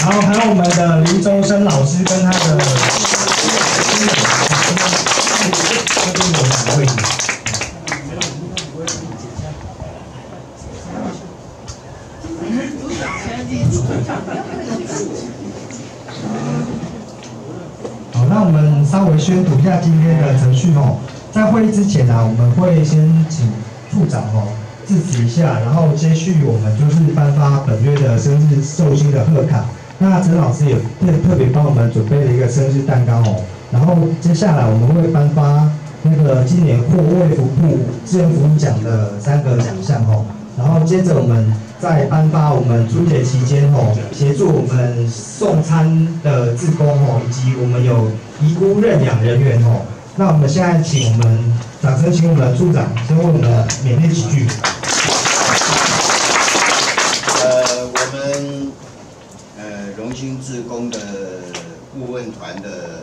然后还有我们的林周生老师跟他的这边有两位。好，那我们稍微宣读一下今天的程序哦。在会议之前呢，我们会先请处长致辞一下，然后接续我们就是颁发本月的生日寿星的贺卡。那陈老师也特别帮我们准备了一个生日蛋糕哦。然后接下来我们会颁发那个今年获卫福部志愿服务奖的3个奖项哦。然后接着我们再颁发我们春节期间协助我们送餐的志工以及我们有遗孤认养人员那我们现在请我们掌声，请我们的处长先为我们勉励几句。 我们荣兴志工的顾问团的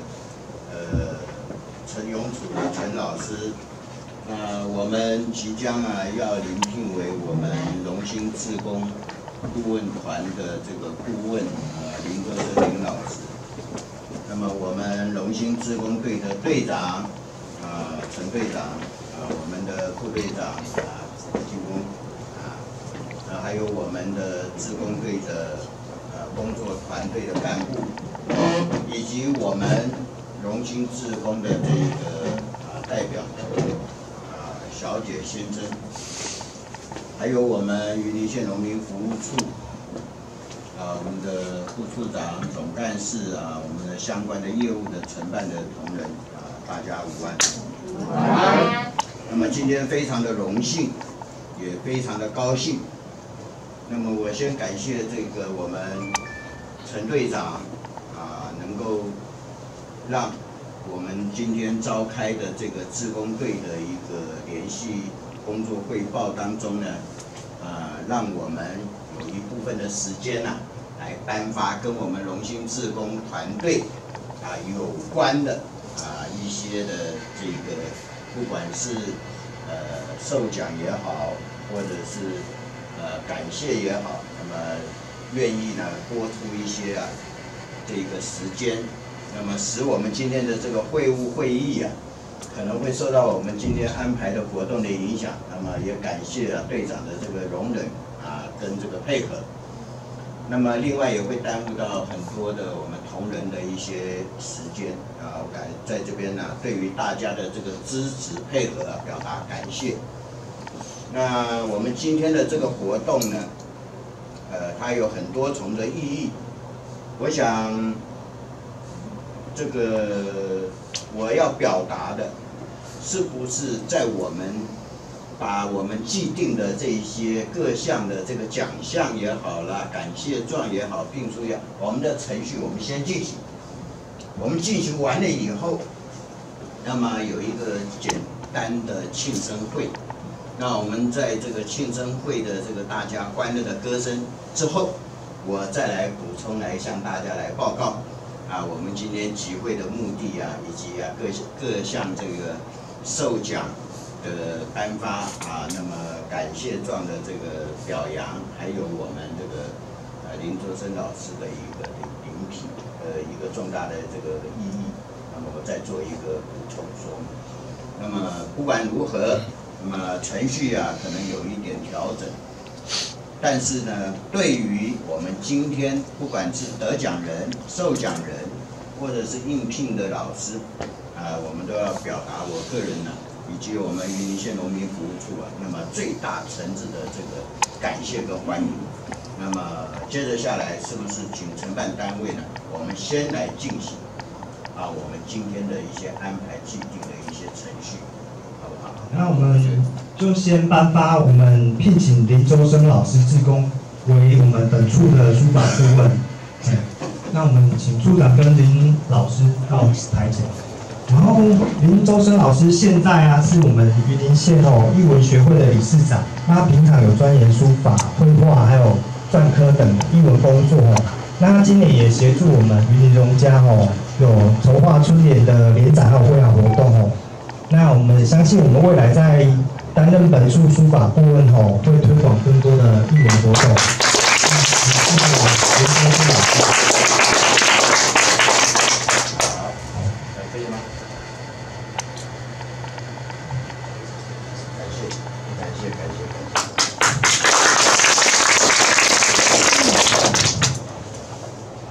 陈永楚的陈老师，我们即将要临聘为我们荣兴志工顾问团的这个顾问林德生林老师。那么我们荣兴志工队的队长陈队长我们的副队长金工还有我们的志工队的工作团队的干部，以及我们荣兴志工的这个代表小姐先生，还有我们云林县农民服务处我们的副处长、总干事我们的相关的业务的承办的同仁大家午安。那么今天非常的荣幸，也非常的高兴。那么我先感谢这个我们陈队长能够让我们今天召开的这个志工队的一个联系工作汇报当中呢，让我们有一部分的时间来颁发跟我们荣兴志工团队有关的一些的这个，不管是授奖也好，或者是感谢也好，那么愿意多出一些这个时间，那么使我们今天的这个会议可能会受到我们今天安排的活动的影响，那么也感谢队长的这个容忍跟这个配合。那么另外也会耽误到很多的我们同仁的一些时间我在这边对于大家的这个支持配合表达感谢。那我们今天的这个活动呢，它有很多重的意义。我想，这个我要表达的，是不是在我们把我们既定的这些各项的这个奖项也好啦，感谢状也好，聘书也好，我们的程序我们先进行。我们进行完了以后，那么有一个简单的庆生会。那我们在这个庆生会的这个大家欢乐的歌声之后，我再来补充来向大家来报告我们今天集会的目的以及各项这个授奖的颁发那么感谢状的这个表扬，还有我们这个林卓生老师的一个礼品一个重大的这个意义，那么我再做一个补充说明。那么不管如何，那么程序可能有一点调整，但是呢，对于我们今天不管是得奖人、受奖人，或者是应聘的老师我们都要表达我个人以及我们云林县农民服务处那么最大层次的这个感谢跟欢迎。那么接着下来，是不是请承办单位我们先来进行我们今天的一些安排既定的一些程序，好不好？ 那我们就先颁发我们聘请林周生老师志工为我们本处的书法顾问。那我们请处长跟林老师到台前。然后林周生老师现在是我们云林县艺文学会的理事长，他平常有钻研书法、绘画还有篆刻等艺文工作那他今年也协助我们云林荣家有筹划春联的联展还有绘画活动那我们相信我们未来在担任本处书法顾问会推广更多的艺文活动。谢谢林周生老师。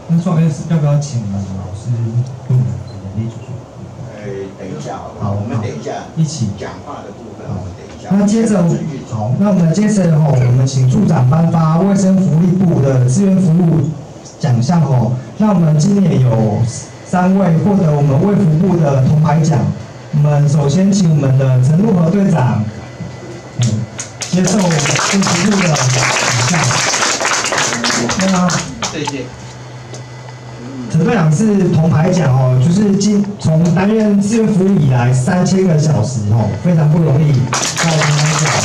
那说要不要请我们老师录演例？ 等一下好，我们等一下一起讲话的部分，我们等一下。 那接着好，那我们接着我们请处长颁发卫生福利部的志愿服务奖项那我们今年有3位获得我们卫福部的铜牌奖。我们首先请我们的陈路和队长，接受卫福部的奖项。那谢谢。 陈队长是铜牌奖就是从担任志愿服务以来3000个小时非常不容易到铜牌奖。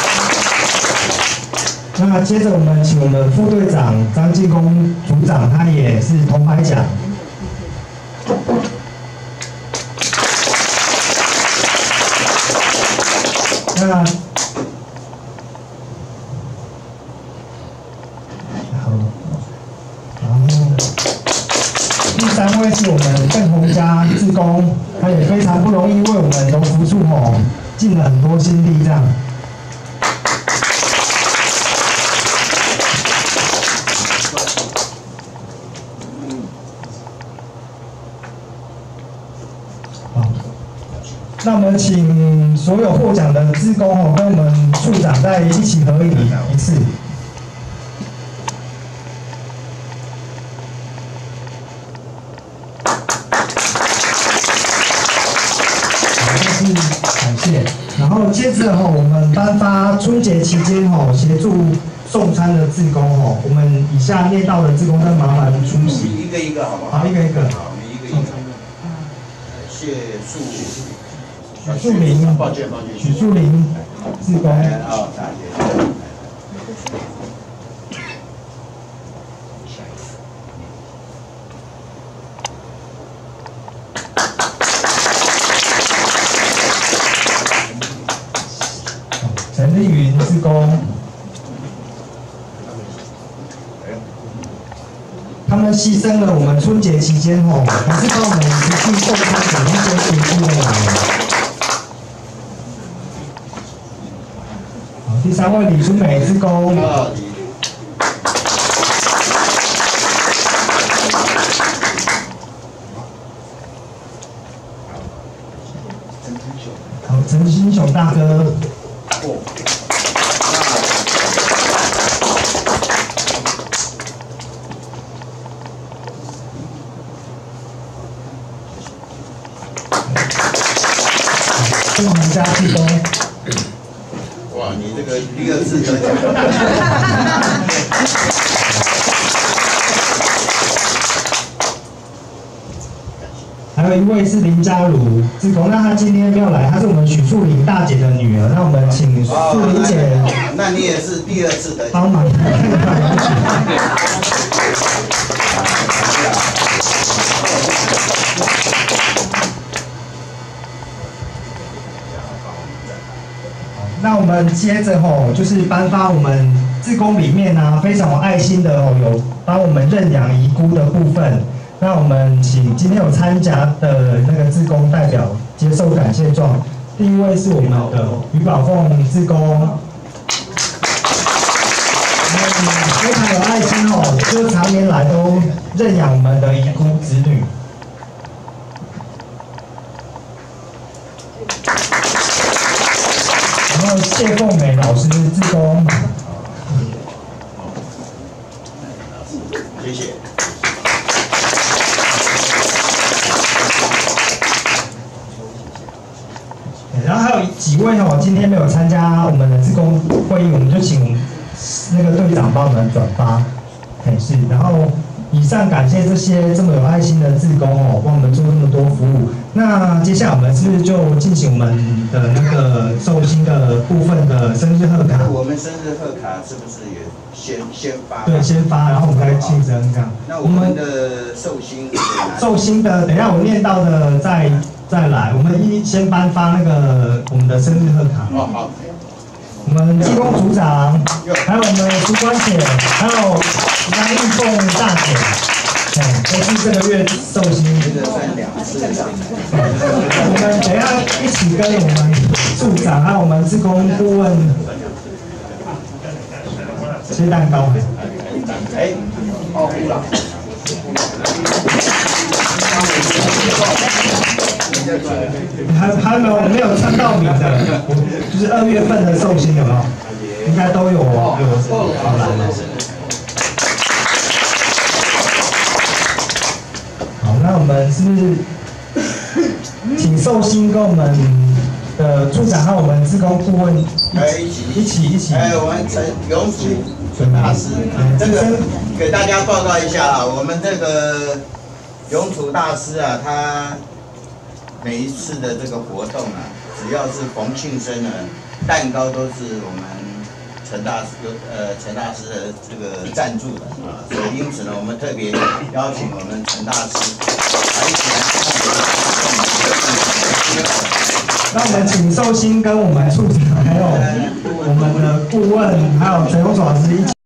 那接着我们请我们副队长张进功组长，他也是铜牌奖。那第3位是我们邓洪家志工，他也非常不容易为我们荣福处尽了很多心力这样。那我们请所有获奖的志工跟我们处长再一起合影一次。感谢。然后接着我们颁发春节期间协助送餐的志工我们以下念到的志工，再麻烦出席。 一个一个好不好？ 好，一个一个。 好，你一个一个。谢树林， 抱歉， 许树林志工。 好，大姐。 陈丽云志工，他们牺牲了我们春节期间还是帮我们持续送餐的一些协助好，第3位李淑美志工。好，陈新雄大哥。邓洪家志工。 哇，你这个第2次得奖。 还有一位是林嘉如志工，那她今天没有来，她是我们许树林大姐的女儿，那我们请树林姐。 那你也是第2次得奖。 帮忙。那我们接着就是颁发我们志工里面非常有爱心的有帮我们认养遗孤的部分。那我们请今天有参加的那个志工代表接受感谢状。第1位是我们的于宝凤志工，非常有爱心就是常年来都认养我们的遗孤子女。然后谢凤美老师志工， 谢谢。 然后还有几位今天没有参加我们的志工会议，我们就请那个队长帮我们转发。是，然后以上感谢这些这么有爱心的志工帮我们做这么多服务。那接下来我们是不是就进行我们的那个寿星的部分的生日贺卡？ 我们生日贺卡是不是也先发？ 对，先发，然后我们再庆生这样。 那我们的寿星， 寿星的，等一下我念到的再来，我们先颁发那个我们的生日贺卡。 哦，好。 我们技工组长，还有我们主管姐，还有杨玉凤大姐，都是这个月寿星。 这个算2次的。 我们等一下一起跟我们处长还有我们志工顾问切蛋糕。 哎，哦，了。 还没有称到名的，就是2月份的寿星有没有？应该都有哦，好来了。好，那我们是不是请寿星跟我们的处长和我们志工顾问一起？ 我们永祖大师，这个给大家报告一下啊，我们这个永祖大师啊，他每一次的这个活动啊，只要是逢庆生呢，蛋糕都是我们陈大师的这个赞助的啊，所以因此呢，我们特别邀请我们陈大师来一起来。 那我们请寿星跟我们处长，还有我们的顾问，还有陈永祖老师一起。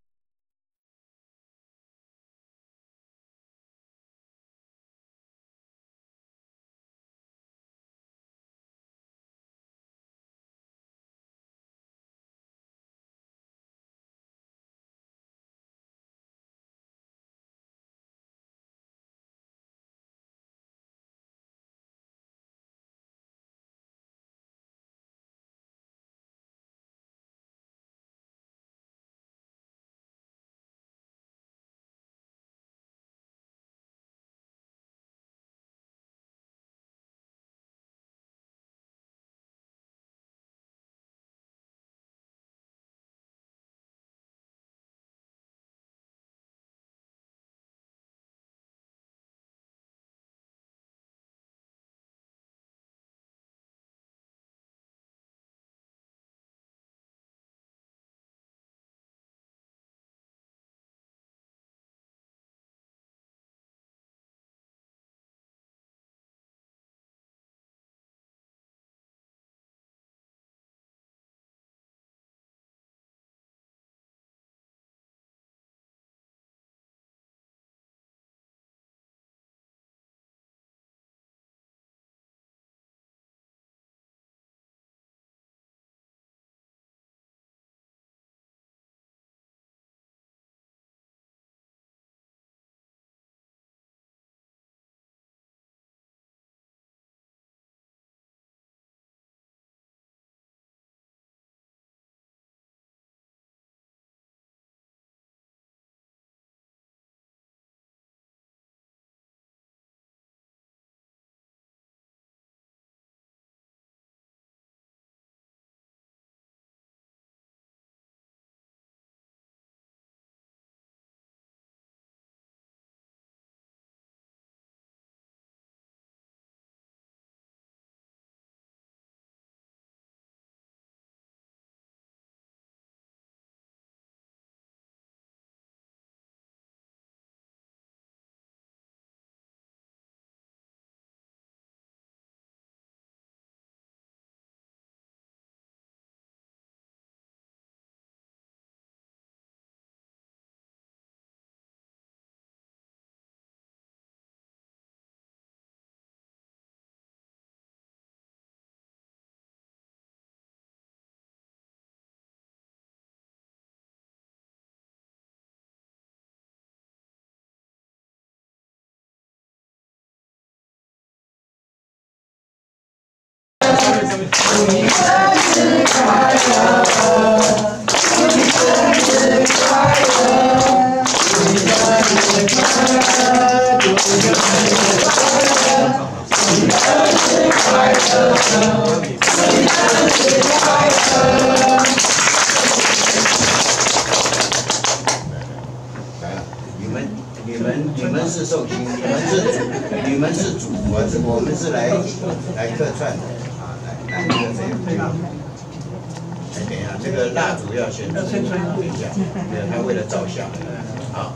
你们是寿星，你们是主，我们是来客串的啊，来那个谁？哎，等一下，这个蜡烛要先吹，等一下，他为了照相，好，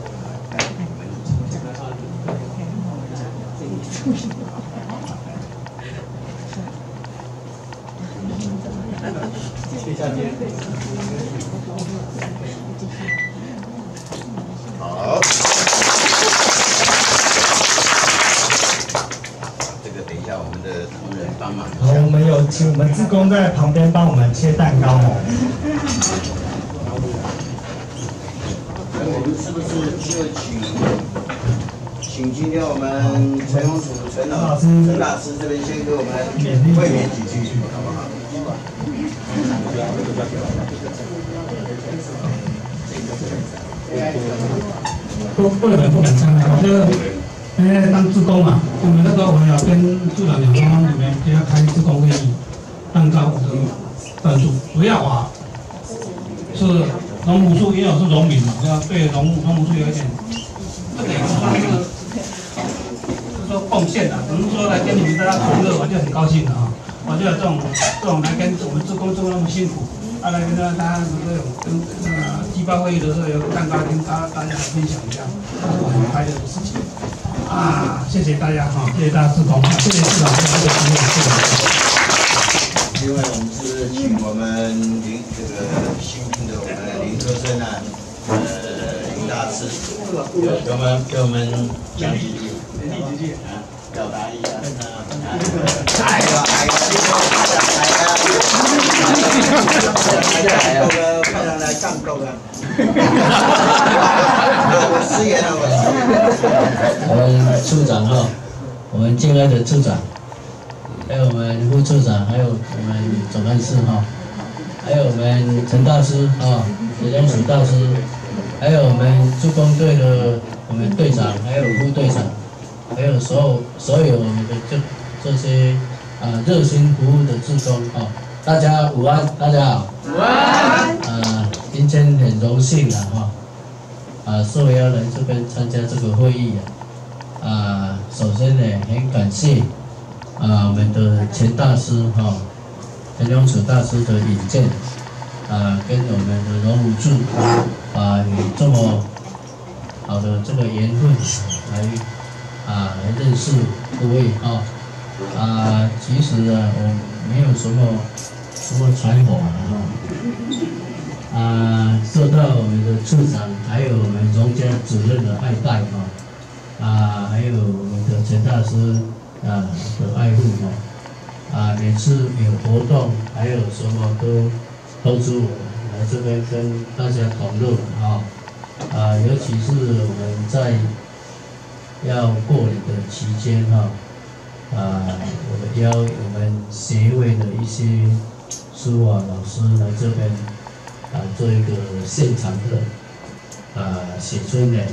好。我们的同仁帮忙。 好，我们有请我们志工在旁边帮我们切蛋糕哦。 我们是不是就请请今天我们陈永楚陈大师这边先给我们会勉几句，好不好？ 不能讲啊，我觉得因为当志工嘛，我们那个我要跟处长讲说，你们不要开志工会议，蛋糕我都赞助，主要啊是农牧处，因为我是农民嘛，要对农牧处有一点，这个也不算是说贡献的，只是说来跟你们大家同乐，我就很高兴了啊。我觉得这种来跟我们志工做那么辛苦。来跟大家这种跟季报会议的时候有蛋糕跟大家分享一下，这是我很快乐的事情啊！谢谢大家哈，谢谢大家志工，谢谢市长给我这个机会，谢谢。 另外，我们是请我们这个新聘的我们林科生啊，林大师，给我们讲几句，啊，表达一下哎呀，快点来干够了！我失言了， 我们处长哈，我们敬爱的处长，还有我们副处长，还有我们总干事哈，还有我们陈大师啊，陈永楚大师，还有我们助攻队的我们队长，还有副队长，还有所有我们的这些热心服务的志工啊，大家午安，大家好。午安。今天很荣幸受邀来这边参加这个会议首先呢，很感谢我们的钱大师陈永楚大师的引荐跟我们的农牧处有这么好的这个缘分来认识各位其实我没有什么才华受到我们的处长还有我们荣家主任的爱戴还有我们的陈大师的爱护每次有活动还有什么都知我来这边跟大家同乐尤其是我们在要过年的期间我邀我们协会的一些书法老师来这边做一个现场的写春联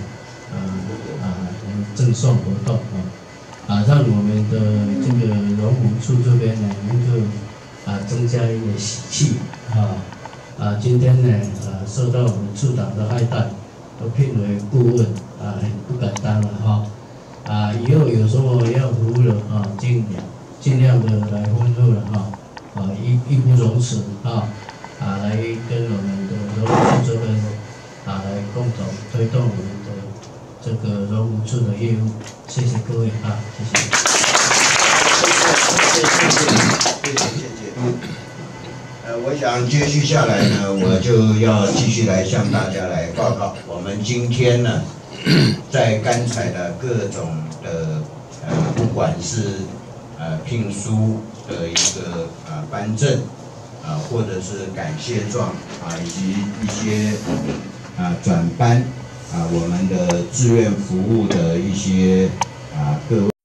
赠送活动让我们的这个农牧处这边呢能够增加一点喜气今天呢受到我们处长的爱戴，都聘为顾问很不简单了以后有什么要服务的尽量的来吩咐了义不容辞来跟我们的农牧处这边来共同推动我们的这个农牧处的业务。谢谢各位谢谢。 谢。我想接续下来呢，我就要继续来向大家来报告，我们今天呢，在刚才的各种的不管是聘书的一个颁证或者是感谢状以及一些转颁我们的志愿服务的一些各位。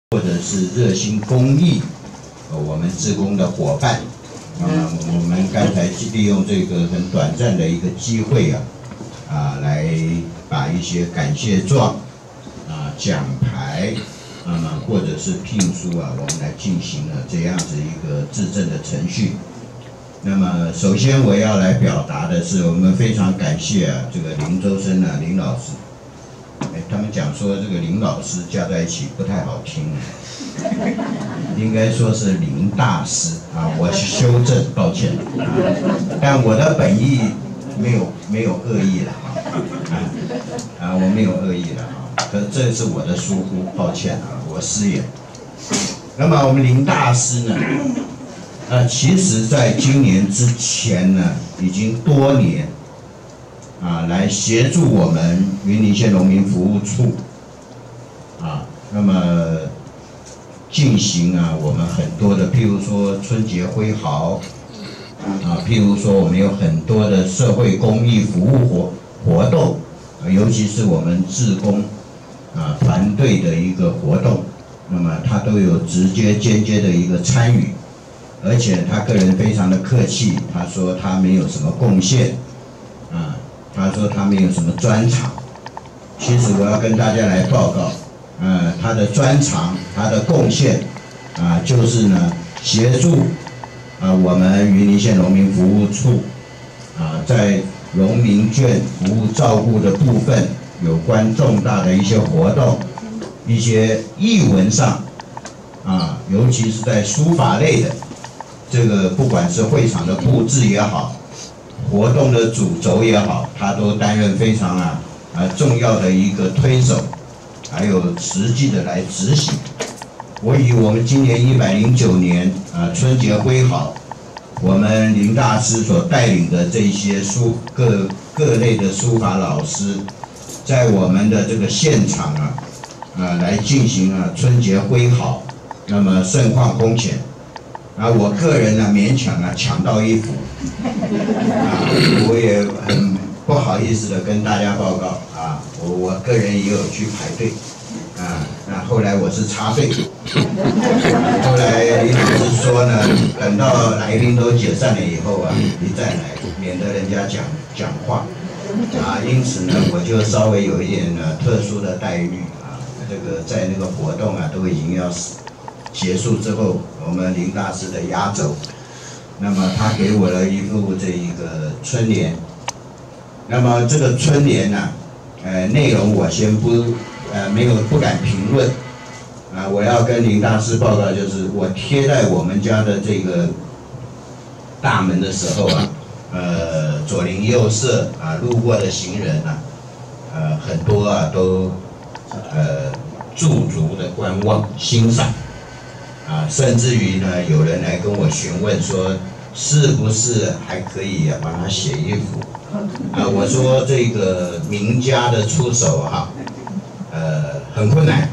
或者是热心公益，我们志工的伙伴，我们刚才利用这个很短暂的一个机会来把一些感谢状奖牌，或者是聘书我们来进行了这样子一个制证的程序。那么首先我要来表达的是，我们非常感谢这个林周生林老师。他们讲说这个林老师加在一起不太好听，应该说是林大师我修正，抱歉但我的本意没有恶意了我没有恶意了这是我的疏忽，抱歉我失言。那么我们林大师呢，其实在今年之前呢，已经多年来协助我们云林县农民服务处那么进行我们很多的，譬如说春节挥毫譬如说我们有很多的社会公益服务活动，尤其是我们志工团队的一个活动，那么他都有直接间接的一个参与，而且他个人非常的客气，他说他没有什么贡献他说他没有什么专长。其实我要跟大家来报告他的专长，他的贡献就是呢协助我们云林县农民服务处在农民眷服务照顾的部分，有关重大的一些活动，一些艺文上尤其是在书法类的这个，不管是会场的布置也好，活动的主轴也好，他都担任非常重要的一个推手，还有实际的来执行。我以我们今年109年春节挥毫，我们林大师所带领的这些各类的书法老师，在我们的这个现场来进行春节挥毫，那么盛况空前我个人勉强抢到一幅我也很不好意思的跟大家报告我个人也有去排队那后来我是插队后来林老师说呢，等到来宾都解散了以后你再来，免得人家讲话因此呢，我就稍微有一点特殊的待遇这个在那个活动都已经要结束之后，我们林大师的压轴，那么他给我了一副这一个春联。那么这个春联内容我先不敢评论我要跟林大师报告，就是我贴在我们家的这个大门的时候左邻右舍路过的行人很多都驻足的观望欣赏甚至于呢，有人来跟我询问说，是不是还可以帮他写一幅我说这个名家的出手很困难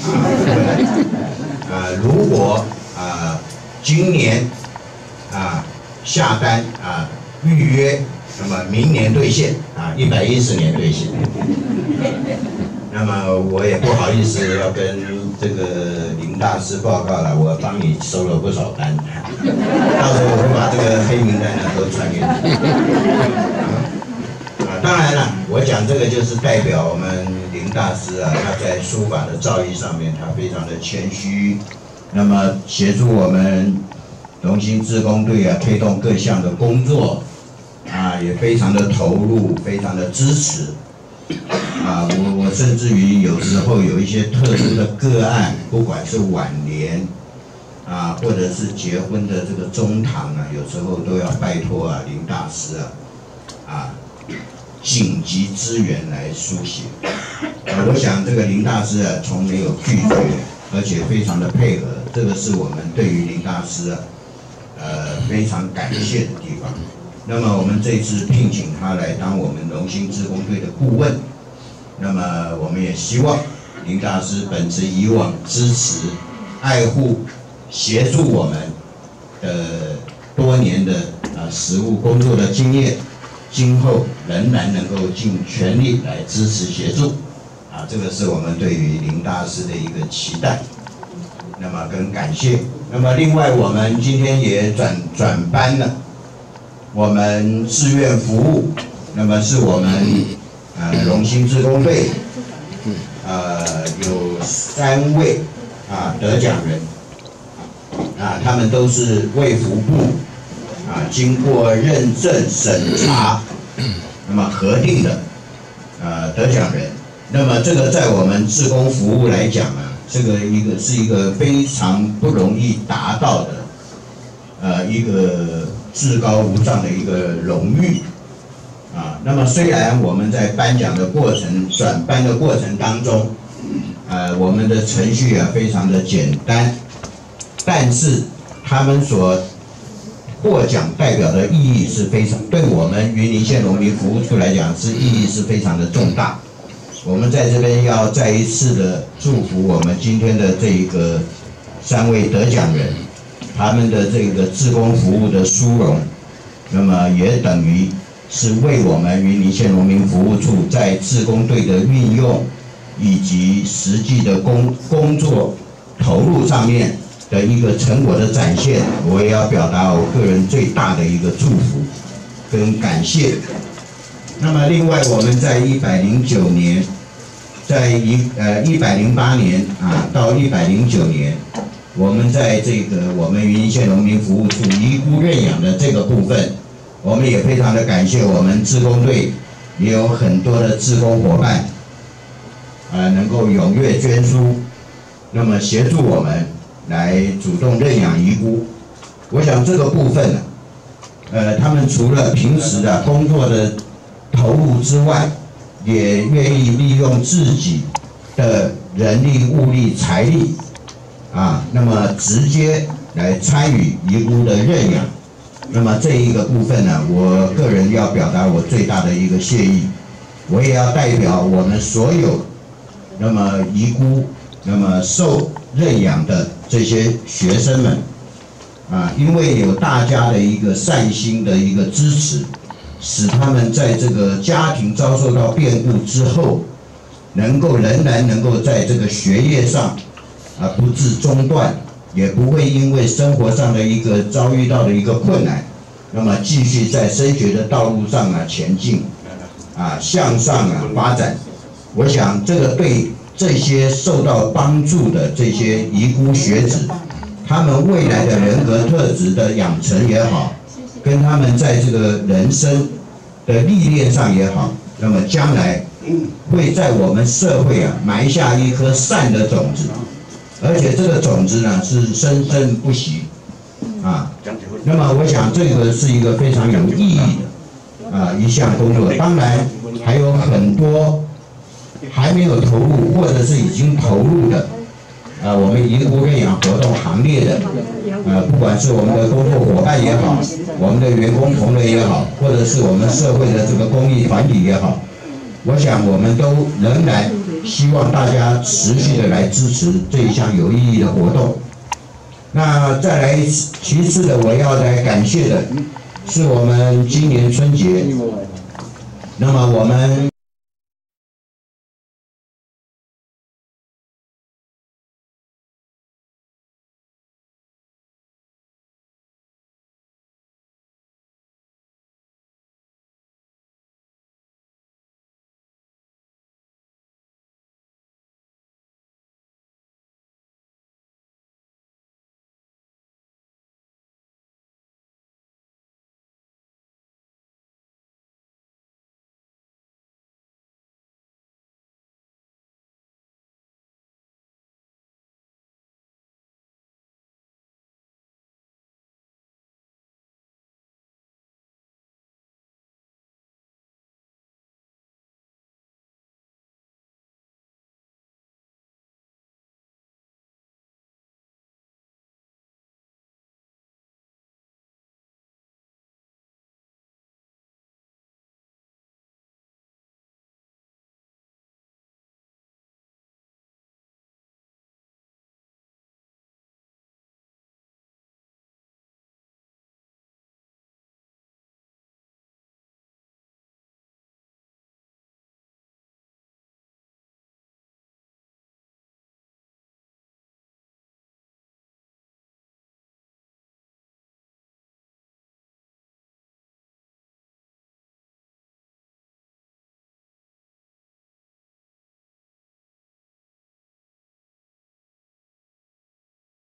如果今年下单预约，那么明年兑现110年兑现。那么我也不好意思要跟这个林大师报告了，我帮你收了不少单，到时候我会把这个黑名单都传给你。当然了，我讲这个就是代表我们林大师他在书法的造诣上面，他非常的谦虚，那么协助我们荣兴志工队推动各项的工作也非常的投入，非常的支持我甚至于有时候有一些特殊的个案，不管是晚年或者是结婚的这个中堂有时候都要拜托林大师紧急支援来书写我想这个林大师从没有拒绝，而且非常的配合，这个是我们对于林大师非常感谢的地方。那么我们这次聘请他来当我们荣兴志工队的顾问，那么我们也希望林大师本持以往支持、爱护、协助我们多年的实务工作的经验，今后仍然能够尽全力来支持协助这个是我们对于林大师的一个期待。 那么跟感谢。那么另外我们今天也转班了，我们志愿服务，那么是我们荣兴志工队，有3位得奖人，他们都是卫福部经过认证审查，那么核定的得奖人。那么这个在我们志工服务来讲呢，这个是一个非常不容易达到的一个至高无上的一个荣誉那么虽然我们在颁奖的过程、转颁的过程当中，我们的程序非常的简单，但是他们所获奖代表的意义是非常，对我们云林县农民服务处来讲是意义是非常的重大。我们在这边要再一次的祝福我们今天的这一个3位得奖人，他们的这个志工服务的殊荣，那么也等于是为我们云林县农民服务处在志工队的运用以及实际的工作投入上面的一个成果的展现，我也要表达我个人最大的一个祝福跟感谢。那么另外我们在109年，在108年到109年，我们在这个我们云林县农民服务处遗孤认养的这个部分，我们也非常的感谢我们志工队也有很多的志工伙伴能够踊跃捐书，那么协助我们来主动认养遗孤。我想这个部分他们除了平时的工作的投入之外，也愿意利用自己的人力、物力、财力那么直接来参与遗孤的认养。那么这一个部分呢，我个人要表达我最大的一个谢意，我也要代表我们所有那么遗孤、那么受认养的这些学生们因为有大家的一个善心的一个支持，使他们在这个家庭遭受到变故之后，仍然能够在这个学业上不致中断，也不会因为生活上的一个遭遇到的一个困难，那么继续在升学的道路上前进向上发展。我想这个对这些受到帮助的这些遗孤学子，他们未来的人格特质的养成也好，跟他们在这个人生的历练上也好，那么将来会在我们社会埋下一颗善的种子，而且这个种子呢是生生不息那么我想这个是一个非常有意义的一项工作。当然还有很多还没有投入或者是已经投入的我们遗孤认养活动行列的不管是我们的工作伙伴也好，我们的员工同仁也好，或者是我们社会的这个公益团体也好，我想我们都仍然希望大家持续的来支持这一项有意义的活动。那再来其次的我要来感谢的是我们今年春节，那么我们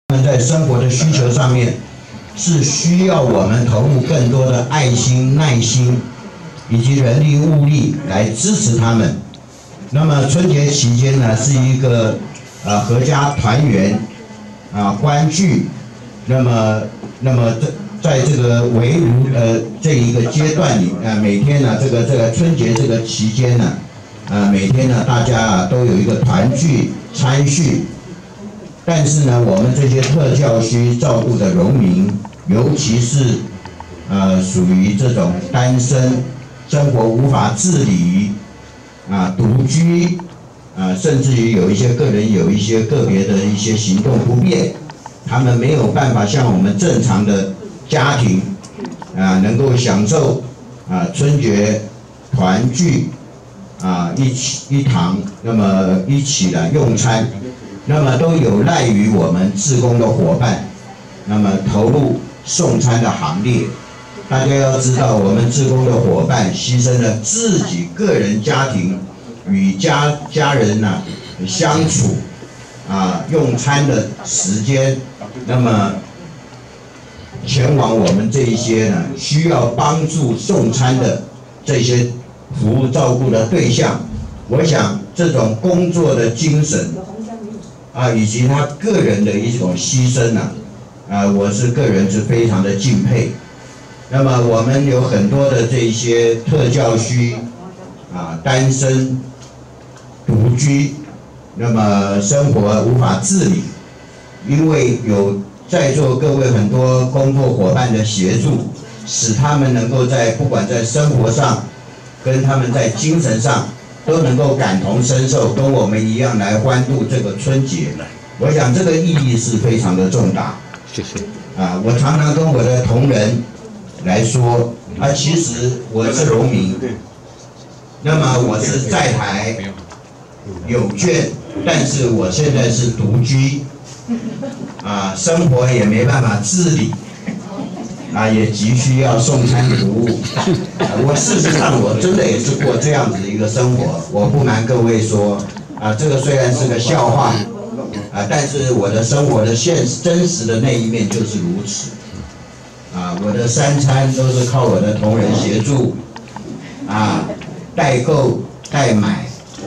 他们在生活的需求上面是需要我们投入更多的爱心、耐心以及人力物力来支持他们。那么春节期间呢，是一个合家团圆欢聚，那么在这个围炉这一个阶段里，每天呢，这个春节这个期间呢，每天呢，大家都有一个团聚参叙。但是呢，我们这些特教需照顾的农民，尤其是属于这种单身、生活无法自理独居甚至于有一些个人有一些个别的一些行动不便，他们没有办法像我们正常的家庭能够享受春节团聚一堂，那么一起来用餐，那么都有赖于我们志工的伙伴，那么投入送餐的行列。大家要知道，我们志工的伙伴牺牲了自己个人家庭与家人相处用餐的时间，那么前往我们这一些需要帮助送餐的这些服务照顾的对象。我想这种工作的精神以及他个人的一种牺牲我是个人是非常的敬佩。那么我们有很多的这一些特教需单身独居，那么生活无法自理，因为有在座各位很多工作伙伴的协助，使他们能够不管在生活上跟他们在精神上都能够感同身受，跟我们一样来欢度这个春节。我想这个意义是非常的重大。 谢谢。 我常常跟我的同仁来说其实我是农民，那么我是在台有眷，但是我现在是独居生活也没办法自理也急需要送餐服务我事实上我真的也是过这样子的一个生活。我不瞒各位说这个虽然是个笑话但是我的生活的真实的那一面就是如此我的三餐都是靠我的同仁协助代购代买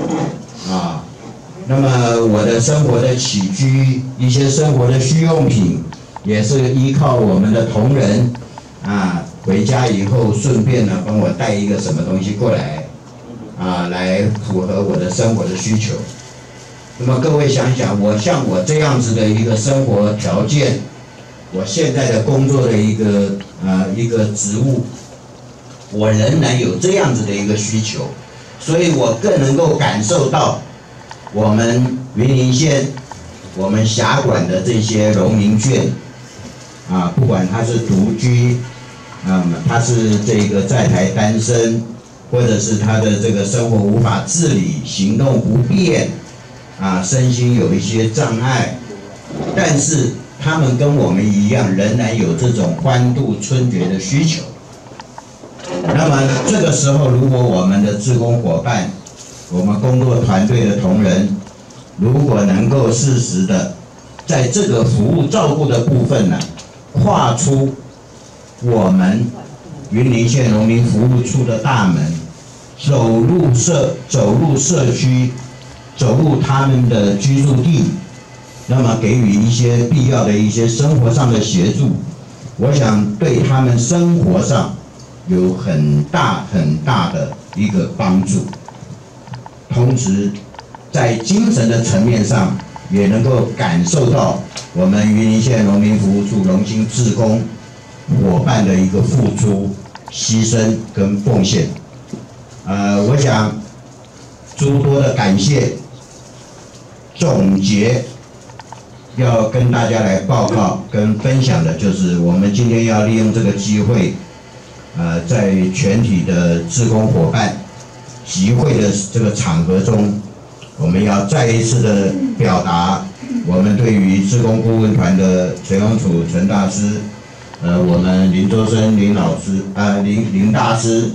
那么我的生活的起居，一些生活的需用品，也是依靠我们的同仁回家以后顺便帮我带一个什么东西过来来符合我的生活的需求。那么各位想想，像我这样子的一个生活条件，我现在的工作的一个职务，我仍然有这样子的一个需求，所以我更能够感受到我们云林县我们辖管的这些农民眷不管他是独居他是这个在台单身，或者是他的这个生活无法自理，行动不便身心有一些障碍，但是他们跟我们一样，仍然有这种欢度春节的需求。那么这个时候，如果我们的志工伙伴，我们工作团队的同仁，如果能够适时的在这个服务照顾的部分跨出我们云林县农民服务处的大门，走入社区，走入他们的居住地，那么给予一些必要的一些生活上的协助，我想对他们生活上有很大的一个帮助。同时在精神的层面上也能够感受到我们云林县农民服务处农心志工伙伴的一个付出、牺牲跟奉献。我想诸多的感谢总结要跟大家来报告跟分享的，就是我们今天要利用这个机会在全体的志工伙伴集会的这个场合中，我们要再一次的表达我们对于志工顾问团的陈永楚陈大师，我们林周生林老师林大师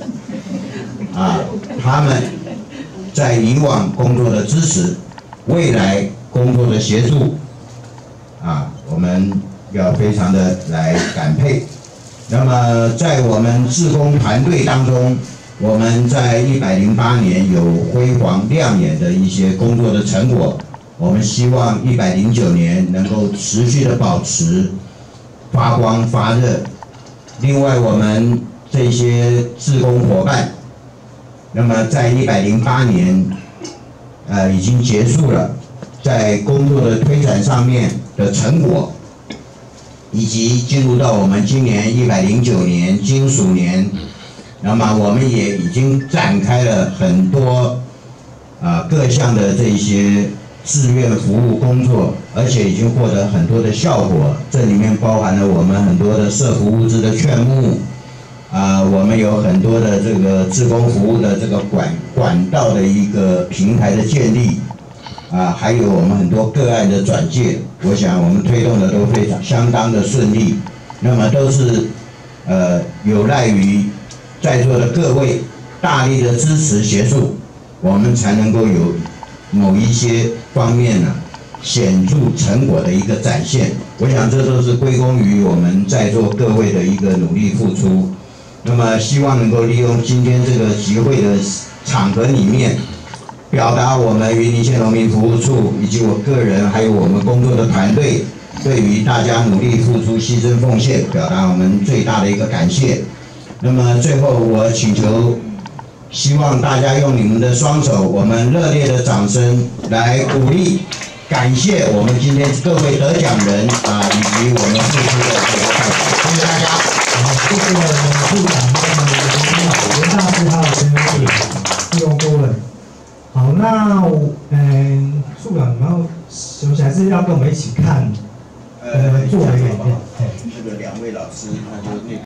他们在以往工作的支持，未来工作的协助我们要非常的来感佩。那么在我们志工团队当中，我们在108年有辉煌亮眼的一些工作的成果，我们希望109年能够持续的保持发光发热。另外，我们这些志工伙伴，那么在108年，已经结束了，在工作的推展上面的成果，以及进入到我们今年109年金属年，那么我们也已经展开了很多各项的这些志愿服务工作，而且已经获得很多的效果。这里面包含了我们很多的社福物资的劝募，我们有很多的这个志工服务的这个管道的一个平台的建立，还有我们很多个案的转介，我想我们推动的都非常相当的顺利。那么都是有赖于在座的各位大力的支持协助，我们才能够有某一些方面呢显著成果的一个展现。我想这都是归功于我们在座各位的一个努力付出。那么希望能够利用今天这个集会的场合里面，表达我们云林县农民服务处以及我个人还有我们工作的团队对于大家努力付出、牺牲奉献，表达我们最大的一个感谢。那么最后我请求，希望大家用你们的双手，我们热烈的掌声来鼓励、感谢我们今天各位得奖人以及我们付出的这个代表，谢谢大家。 谢谢我们处长袁大师还有陈文敏志工顾问。好，那处长你们要休息还是要跟我们一起看做的影片？ 这个两位老师那就那。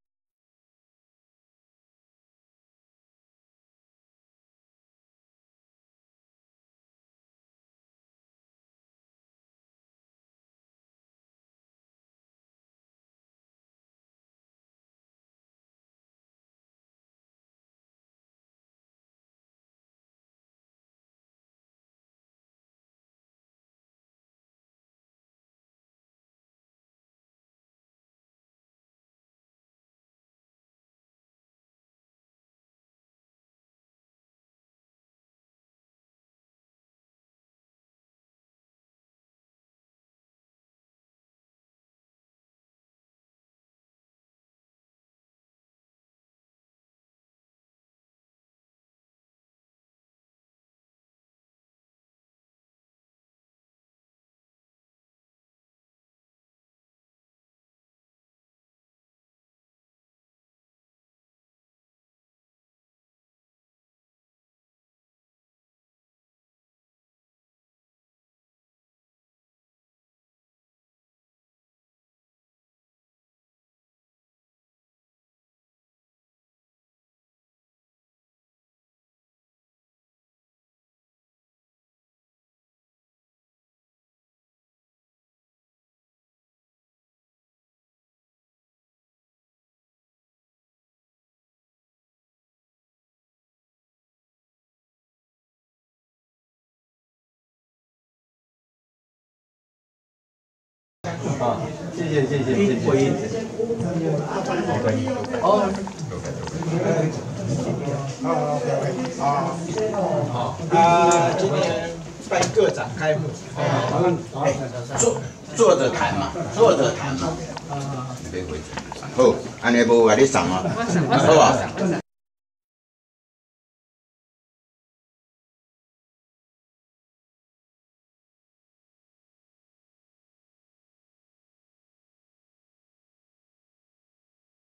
谢谢会议。今天办个展开幕， 坐着谈嘛。好，安尼无话你上啊，好啊。